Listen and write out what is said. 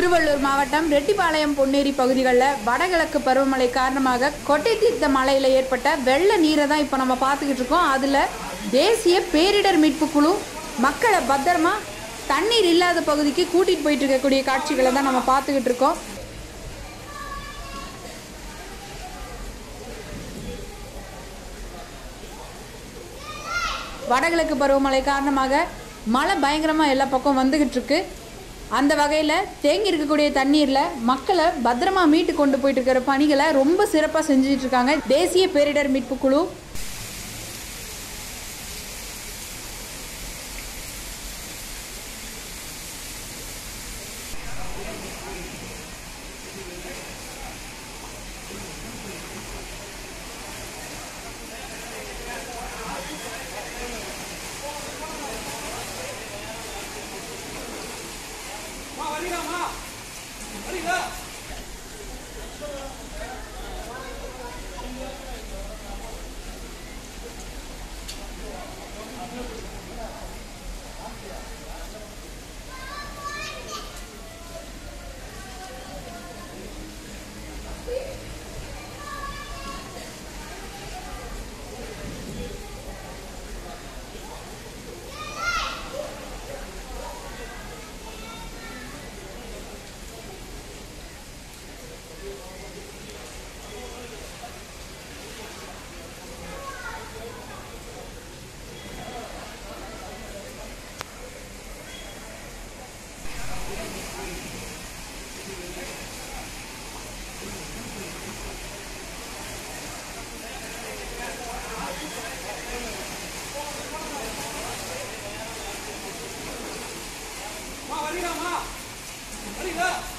திருவள்ளூர் மாவட்டம் ரெட்டிபாளையம் பொன்னேரி பகுதிகளில் வடகிழக்கு பருவமழை காரணமாக கொட்டை தீர்த்த மலையில் ஏற்பட்ட வெள்ள நீரை தான் இப்போ நம்ம பார்த்துக்கிட்டு இருக்கோம். அதில் தேசிய பேரிடர் மீட்பு குழு மக்களை பத்திரமா தண்ணீர் இல்லாத பகுதிக்கு கூட்டிகிட்டு போயிட்டு இருக்கக்கூடிய காட்சிகளை தான் நம்ம பார்த்துக்கிட்டு இருக்கோம். வடகிழக்கு பருவமழை காரணமாக மழை பயங்கரமாக எல்லா பக்கம் வந்துக்கிட்டு இருக்கு. அந்த வகையில் தேங்கி இருக்கக்கூடிய தண்ணீரில் மக்களை பத்திரமா மீட்டு கொண்டு போயிட்டு இருக்கிற பணிகளை ரொம்ப சிறப்பாக செஞ்சுட்டு இருக்காங்க தேசிய பேரிடர் மீட்பு குழு. Arriba!